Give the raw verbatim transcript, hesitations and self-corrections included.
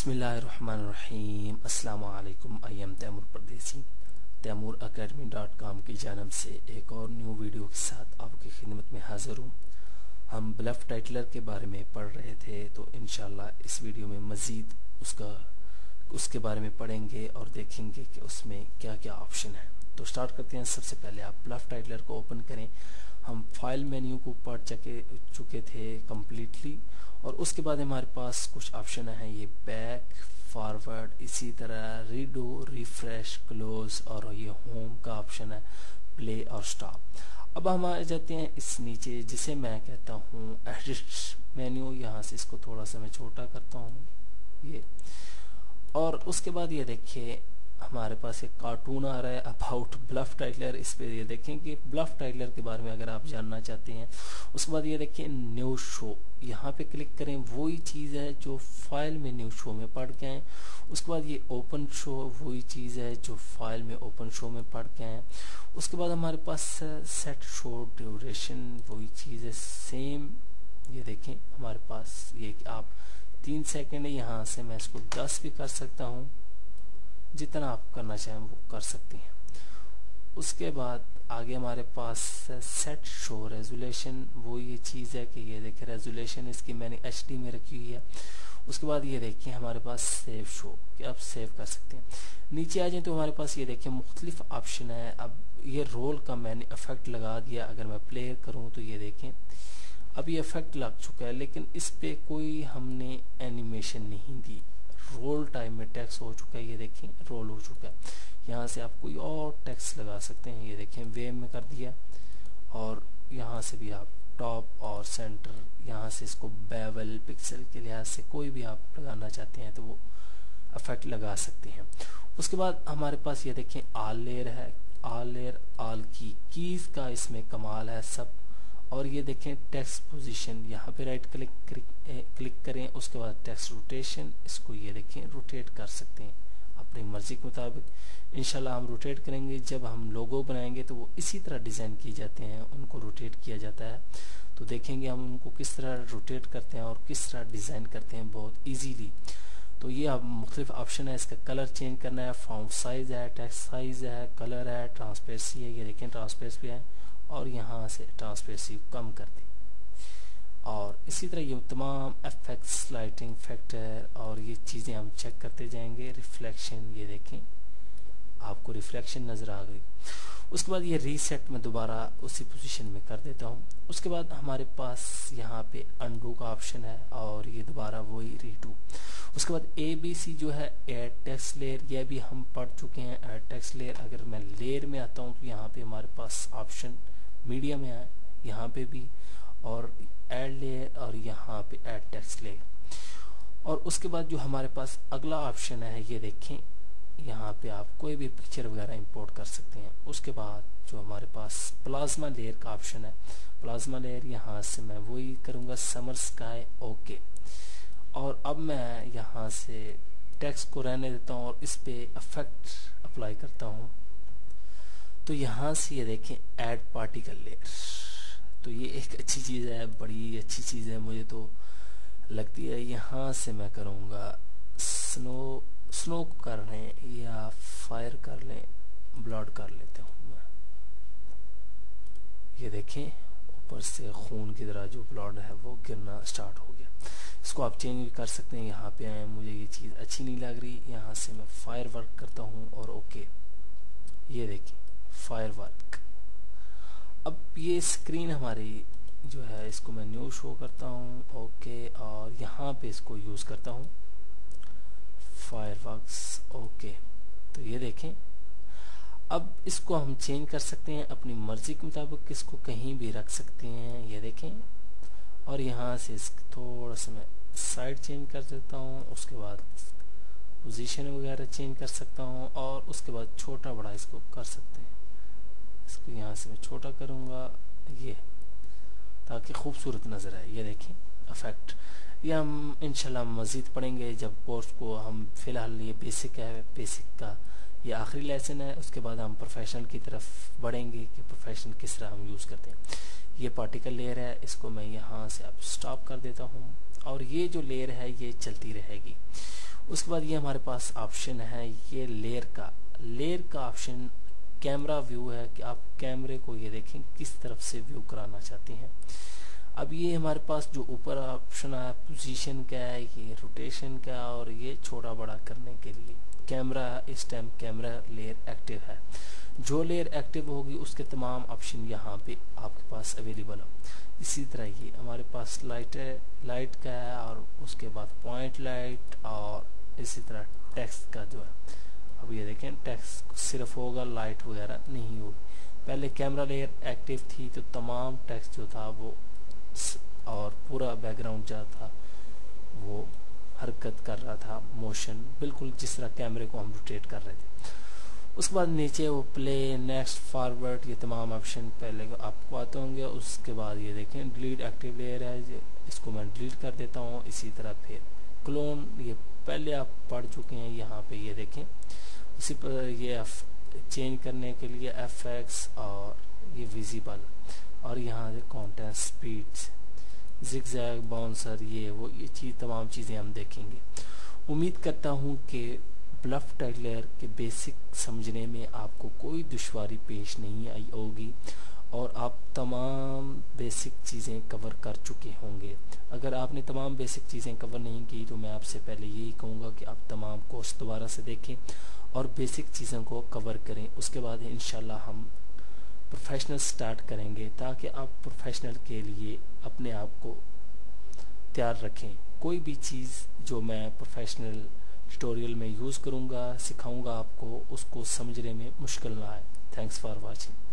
बिस्मिल्लाहिर्रहमानिर्रहीम। अस्सलामु अलैकुम। आई एम तैमूर परदेसी तैमूर अकेडमी डॉट कॉम की जानब से एक और न्यू वीडियो के साथ आपकी खिदमत में हाजिर हूँ। हम ब्लफ टाइटलर के बारे में पढ़ रहे थे, तो इंशाल्लाह इस वीडियो में मज़ीद उसका उसके बारे में पढ़ेंगे और देखेंगे कि उसमें क्या क्या ऑप्शन है। तो स्टार्ट करते हैं। सबसे पहले आप ब्लफ टाइटलर को ओपन करें। हम फाइल मेन्यू को पढ़ चुके चुके थे कम्प्लीटली, और उसके बाद हमारे पास कुछ ऑप्शन है, ये बैक, फॉरवर्ड, इसी तरह रीडो, रिफ्रेश, क्लोज, और ये होम का ऑप्शन है, प्ले और स्टॉप। अब हम आ जाते हैं इस नीचे, जिसे मैं कहता हूँ एडिट मेन्यू। यहाँ से इसको थोड़ा सा मैं छोटा करता हूँ ये, और उसके बाद ये देखिए हमारे पास एक कार्टून आ रहा है अबाउट ब्लफ टाइटलर। इस पे ये देखें कि ब्लफ टाइटलर के बारे में अगर आप जानना चाहते हैं। उसके बाद ये देखिए न्यू शो, यहाँ पे क्लिक करें। वही चीज़ है जो फाइल में न्यू शो में पढ़ के आए। उसके बाद ये ओपन शो, वही चीज़ है जो फाइल में ओपन शो में पढ़ के आए। उसके बाद हमारे पास सेट शो ड्यूरेशन, वही चीज़ है सेम। ये देखें हमारे पास ये आप तीन सेकेंड है, यहाँ से मैं इसको दस भी कर सकता हूँ। जितना आप करना चाहें वो कर सकती हैं। उसके बाद आगे हमारे पास सेट शो रेजोल्यूशन, वो ये चीज़ है कि ये देखिए रेजोल्यूशन इसकी मैंने एच डी में रखी हुई है। उसके बाद ये देखिए हमारे पास सेव शो, कि आप सेव कर सकते हैं। नीचे आ जाए तो हमारे पास ये देखिए मुख्तलिफ ऑप्शन है। अब ये रोल का मैंने इफेक्ट लगा दिया। अगर मैं प्ले करूँ तो ये देखें अब ये इफेक्ट लग चुका है, लेकिन इस पे कोई हमने एनिमेशन नहीं दी। रोल टाइम में टेक्स्ट हो चुका है, ये देखें रोल हो चुका है। यहाँ से आप कोई और टेक्स्ट लगा सकते हैं। ये देखें वेव में कर दिया, और यहाँ से भी आप टॉप और सेंटर, यहाँ से इसको बेवल पिक्सल के लिहाज से कोई भी आप लगाना चाहते हैं तो वो इफेक्ट लगा सकते हैं। उसके बाद हमारे पास ये देखें आल लेयर है। आल लेयर, आल की कीज का इसमें कमाल है सब। और ये देखें टेक्स्ट पोजीशन, यहाँ पे राइट क्लिक क्लिक करें। उसके बाद टेक्स्ट रोटेशन, इसको ये देखें रोटेट कर सकते हैं अपनी मर्जी के मुताबिक। इंशाल्लाह हम रोटेट करेंगे। जब हम लोगो बनाएंगे तो वो इसी तरह डिज़ाइन किए जाते हैं, उनको रोटेट किया जाता है। तो देखेंगे हम उनको किस तरह रोटेट करते हैं और किस तरह डिज़ाइन करते हैं बहुत ईजीली। तो ये अब मुख्तलिफ ऑप्शन है। इसका कलर चेंज करना है, फॉन्ट साइज है, टेक्स्ट साइज है, कलर है, ट्रांसपेरेंसी है। ये देखें ट्रांसपेरेंसी है, और यहाँ से ट्रांसपेरेंसी कम कर दी। और इसी तरह ये तमाम इफेक्ट्स, लाइटिंग फैक्टर और ये चीज़ें हम चेक करते जाएंगे। रिफ्लेक्शन, ये देखें आपको रिफ्लेक्शन नज़र आ गई। उसके बाद ये रीसेट में दोबारा उसी पोजीशन में कर देता हूँ। उसके बाद हमारे पास यहाँ पे अंडू का ऑप्शन है, और ये दोबारा वही रीडू। उसके बाद ए बी सी जो है एड टेक्स्ट लेयर, यह भी हम पढ़ चुके हैं एड टेक्स्ट लेयर। अगर मैं लेयर में आता हूँ तो यहाँ पे हमारे पास ऑप्शन मीडिया में है, यहाँ पे भी, और एड लेयर, और यहाँ पे एड टेक्स्ट लेयर। और उसके बाद जो हमारे पास अगला ऑप्शन है, ये देखें यहाँ पे आप कोई भी पिक्चर वगैरह इंपोर्ट कर सकते हैं। उसके बाद जो हमारे पास प्लाज्मा लेयर का ऑप्शन है, प्लाज्मा लेयर, यहाँ से मैं वही करूँगा समर स्काई, ओके। और अब मैं यहाँ से टेक्स्ट को रहने देता हूँ और इस पे इफेक्ट अप्लाई करता हूँ। तो यहाँ से ये देखें ऐड पार्टिकल लेयर, तो ये एक अच्छी चीज़ है, बड़ी अच्छी चीज़ है मुझे तो लगती है। यहाँ से मैं करूँगा स्नो, स्नो कर लें या फायर कर लें, ब्लड कर लेते हूँ मैं। ये देखें ऊपर से खून की तरह जो ब्लड है वो गिरना स्टार्ट हो गया। इसको आप चेंज भी कर सकते हैं। यहाँ पे आए, मुझे ये चीज़ अच्छी नहीं लग रही। यहाँ से मैं फायर वर्क करता हूँ और ओके, ये देखें फायर वर्क। अब ये स्क्रीन हमारी जो है इसको मैं न्यू शो करता हूँ, ओके, और यहाँ पे इसको यूज़ करता हूँ फायर वर्क्स, ओके। तो ये देखें अब इसको हम चेंज कर सकते हैं अपनी मर्जी के मुताबिक, इसको कहीं भी रख सकते हैं। ये देखें, और यहाँ से थोड़ा सा मैं साइड चेंज कर देता हूँ। उसके बाद पोजीशन वगैरह चेंज कर सकता हूँ, और उसके बाद छोटा बड़ा इसको कर सकते हैं। इसको यहाँ से मैं छोटा करूँगा ये, ताकि खूबसूरत नज़र आए। ये देखें इफेक्ट। ये हम इंशाल्लाह मज़ीद पढ़ेंगे जब कोर्स को हम फ़िलहाल, ये बेसिक है, बेसिक का ये आखिरी लेसन है। उसके बाद हम प्रोफेशनल की तरफ बढ़ेंगे कि प्रोफेशनल किस तरह हम यूज़ करते हैं। ये पार्टिकल लेयर है, इसको मैं यहाँ से अब स्टॉप कर देता हूँ, और ये जो लेयर है ये चलती रहेगी। उसके बाद ये हमारे पास ऑप्शन है ये लेयर का लेयर का ऑप्शन कैमरा व्यू है कि आप कैमरे को ये देखें किस तरफ से व्यू कराना चाहते हैं। अब ये हमारे पास जो ऊपर ऑप्शन है पोजीशन का है, ये रोटेशन का, और ये छोटा बड़ा करने के लिए कैमरा इस टाइम कैमरा लेयर एक्टिव है। जो लेयर एक्टिव होगी उसके तमाम ऑप्शन यहाँ पे आपके पास अवेलेबल है। इसी तरह ये हमारे पास लाइट है, लाइट का है, और उसके बाद पॉइंट लाइट, और इसी तरह टेक्स्ट का जो है। अब ये देखें टेक्स्ट सिर्फ होगा, लाइट वगैरह नहीं होगी। पहले कैमरा लेयर एक्टिव थी तो तमाम टेक्स्ट जो था वो और पूरा बैकग्राउंड जो था वो हरकत कर रहा था, मोशन बिल्कुल जिस तरह कैमरे को हम रोटेट कर रहे थे। उसके बाद नीचे वो प्ले, नेक्स्ट, फॉरवर्ड, ये तमाम ऑप्शन पहले आपको आते होंगे। उसके बाद ये देखें डिलीट एक्टिव लेयर है, इसको मैं डिलीट कर देता हूँ। इसी तरह फिर क्लोन, ये पहले आप पढ़ चुके हैं, यहाँ पे ये देखें। उसी पर ये चेंज करने के लिए एफ एक्स और ये विजिबल, और यहाँ से कंटेंट स्पीड्स, जिगजैग, बाउंसर, ये वो ये चीज़ तमाम चीज़ें हम देखेंगे। उम्मीद करता हूँ कि ब्लफ टाइटलर के बेसिक समझने में आपको कोई दुश्वारी पेश नहीं आई होगी और आप तमाम बेसिक चीज़ें कवर कर चुके होंगे। अगर आपने तमाम बेसिक चीज़ें कवर नहीं की तो मैं आपसे पहले यही कहूँगा कि आप तमाम कोर्स दोबारा से देखें और बेसिक चीज़ों को कवर करें। उसके बाद इंशाल्लाह हम प्रोफेशनल स्टार्ट करेंगे ताकि आप प्रोफेशनल के लिए अपने आप को तैयार रखें। कोई भी चीज़ जो मैं प्रोफेशनल ट्यूटोरियल में यूज़ करूँगा, सिखाऊँगा आपको, उसको समझने में मुश्किल ना आए। Thanks for watching.